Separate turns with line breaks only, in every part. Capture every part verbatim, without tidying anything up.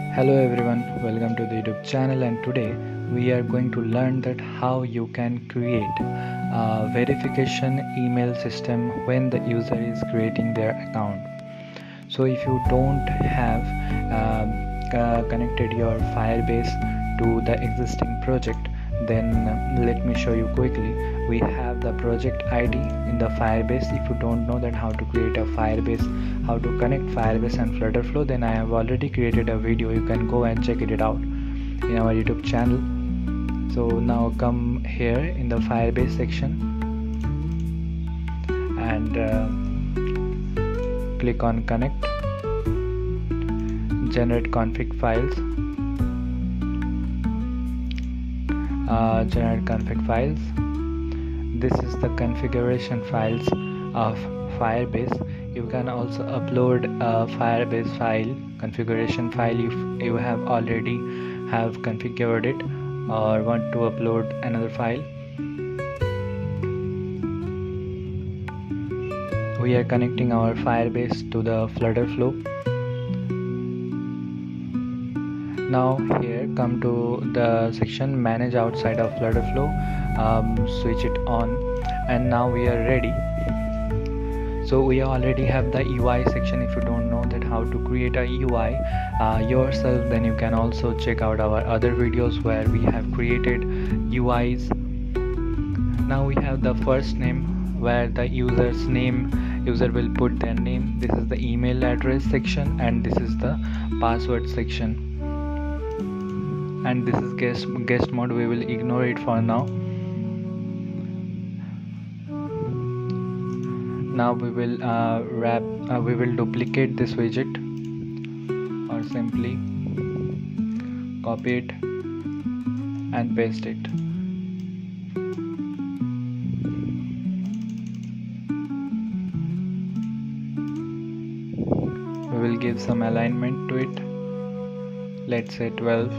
Hello everyone, welcome to the YouTube channel, and today we are going to learn that how you can create a verification email system when the user is creating their account. So if you don't have um, uh, connected your Firebase to the existing project, then um, let me show you quickly. We have the project I D in the Firebase. If you don't know that how to create a Firebase, how to connect Firebase and Flutterflow, then I have already created a video. You can go and check it out in our YouTube channel. So now come here in the Firebase section and uh, click on connect, generate config files, uh, generate config files. This is the configuration files of Firebase. You can also upload a Firebase file, configuration file, if you have already have configured it or want to upload another file. We are connecting our Firebase to the Flutterflow. Now here come to the section manage outside of Flutterflow, um, switch it on, and now we are ready. So we already have the U I section. If you don't know that how to create a U I uh, yourself, then you can also check out our other videos where we have created U Is. Now we have the first name where the user's name, user will put their name. This is the email address section, and this is the password section. And this is guest guest mode. We will ignore it for now. Now we will uh, wrap uh, we will duplicate this widget, or simply copy it and paste it. We will give some alignment to it. Let's say twelve.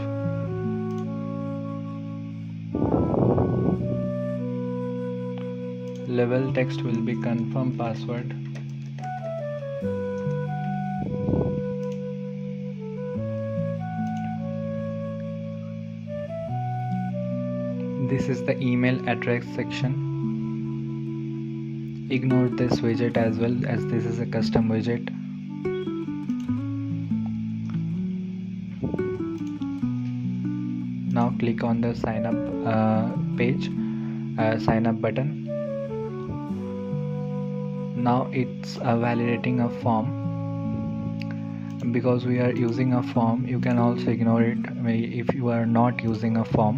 Level text will be confirm password. This is the email address section. Ignore this widget as well, as this is a custom widget. Now click on the sign up uh, page, uh, sign up button. Now it's uh, validating a form. Because we are using a form, you can also ignore it if you are not using a form.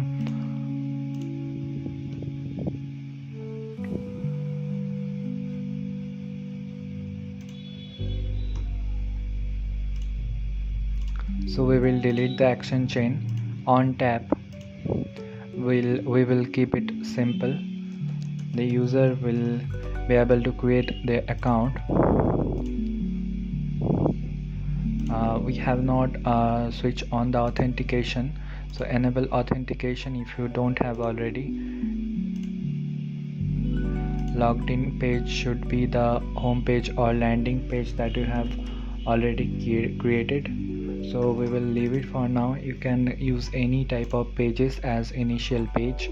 So we will delete the action chain. On tap, we'll, we will keep it simple. The user will be able to create their account. Uh, we have not uh, switched on the authentication, so enable authentication if you don't have already. Logged in page should be the home page or landing page that you have already created. So we will leave it for now. You can use any type of pages as initial page.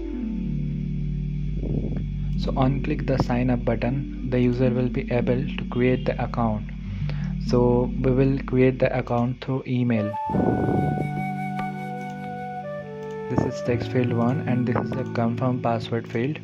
So unclick the sign up button. The user will be able to create the account. So we will create the account through email. This is text field one, and this is the confirm password field.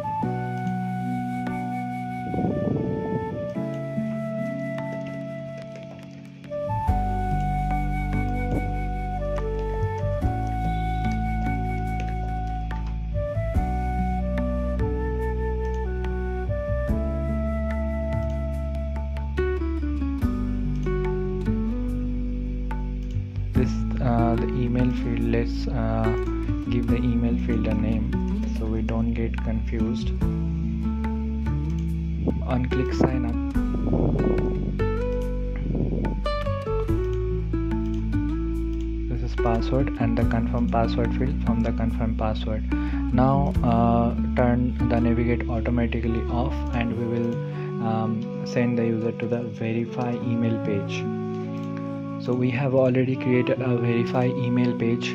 This uh, the email field, let's uh, give the email field a name so we don't get confused. Unclick sign up. This is password and the confirm password field from the confirm password. Now uh, turn the navigate automatically off, and we will um, send the user to the verify email page. So we have already created a verify email page.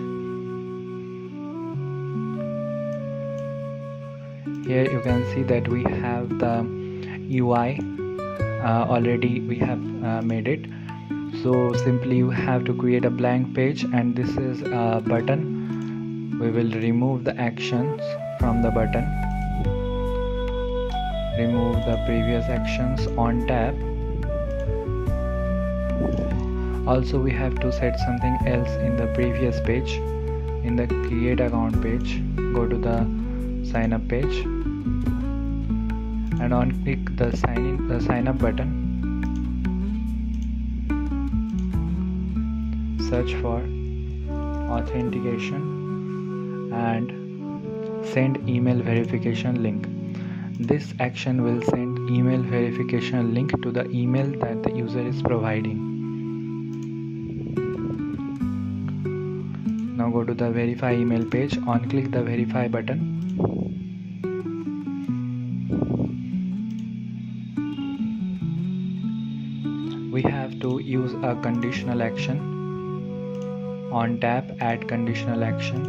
Here you can see that we have the U I uh, already we have uh, made it. So simply you have to create a blank page, and this is a button. We will remove the actions from the button, remove the previous actions on tab. Also we have to set something else in the previous page. In the create account page, go to the sign up page and on click the sign in the sign up button. Search for authentication and send email verification link. This action will send email verification link to the email that the user is providing. Now go to the verify email page, on click the verify button. We have to use a conditional action. On tab, add conditional action.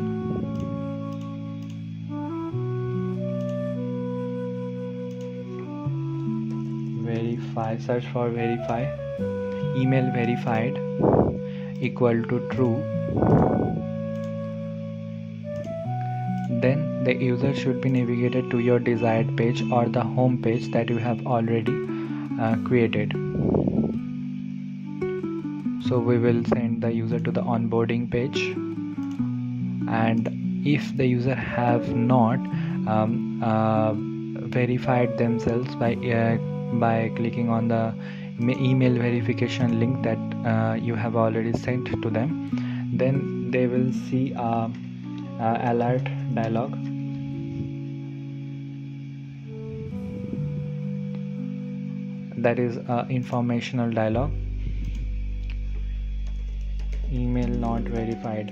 Verify, search for verify. Email verified equal to true. Then the user should be navigated to your desired page or the home page that you have already uh, created. So we will send the user to the onboarding page, and if the user have not um, uh, verified themselves by uh, by clicking on the email verification link that uh, you have already sent to them, then they will see a, a alert dialog. That is a informational dialog. Email not verified.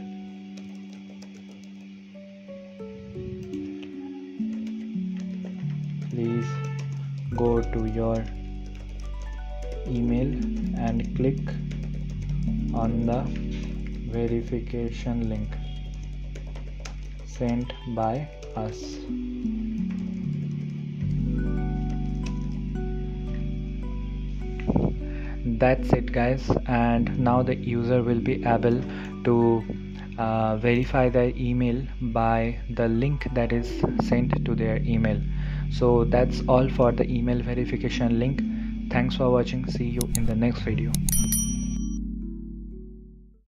Please go to your email and click on the verification link sent by us. That's it guys, and now the user will be able to uh, verify their email by the link that is sent to their email. So that's all for the email verification link. Thanks for watching. See you in the next video.